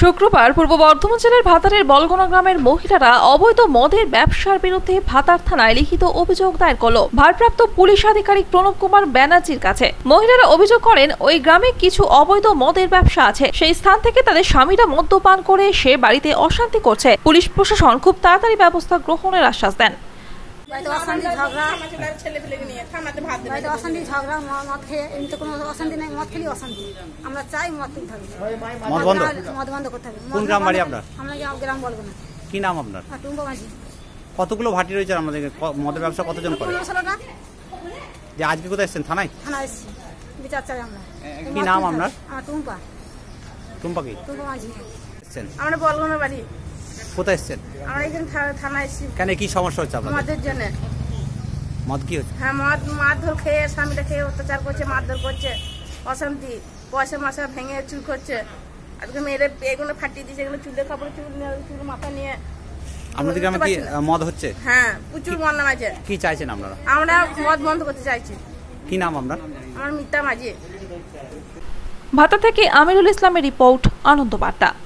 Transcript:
শুক্রবার পূর্ব বর্ধমান জেলার ভাতারের বলগোনা গ্রামের মহিলারা অবৈধ মদের ব্যবসার বিরুদ্ধে ভাতার থানায় লিখিত অভিযোগ দায়ের করল ভারপ্রাপ্ত পুলিশ আধিকারিক প্রণব কুমার ব্যানার্জির কাছে। মহিলারা অভিযোগ করেন, ওই গ্রামে কিছু অবৈধ মদের ব্যবসা আছে। সেই স্থান থেকে তাদের স্বামীরা মদ্যপান করে সে বাড়িতে অশান্তি করছে। পুলিশ প্রশাসন খুব তাড়াতাড়ি ব্যবস্থা গ্রহণের আশ্বাস দেন। অশান্তি ঝগড়া মদ খেয়ে এমনি কোনো অশান্তি নেই, মদ খেলে অশান্তি। আমরা চাই মদ ঠিক থাকবে, মদ বন্ধ করতে হবে। কোন গ্রাম বাড়ি আপনার? আমরা গ্রাম বলবো না। কি নাম আপনার? টুম্পা মাঝি। কতগুলো ভাটি রয়েছে আমাদের? মদের ব্যবসা কতজন করে? 15-16টা। যে আজকে কোথায় এসেছেন? থানায় এসেছি, বিচার চাই আমরা। কি নাম আপনার? টুম্পা। টুম্পা কি? টুম্পা মাঝি। এসেছেন? আমরা বলগোনা বাড়ি। কোথায় এসেছেন? আমরা এখানে থানায় এসেছি। কেন, কি সমস্যা হচ্ছে আপনাদের? মদের জন্য। মদ কি হচ্ছে? হ্যাঁ, মারধর খেয়ে স্বামীরা খেয়ে অত্যাচার করছে, মারধর করছে, অশান্তি, পয়সা ভেঙে চুল করছে। আজকে মেয়েরা এগুলো ফাটিয়ে দিচ্ছে, এগুলো চুলের কাপড় চুল মাথা নিয়ে। আপনাদের গ্রামে কি মদ হচ্ছে? হ্যাঁ, প্রচুর মদ নামাইছে। কি চাইছেন আপনারা? আমরা মদ বন্ধ করতে চাইছি। কি নাম আপনার? আমার মিতা মাঝি। ভাতা থেকে আমিরুল ইসলামের রিপোর্ট, আনন্দ বার্তা।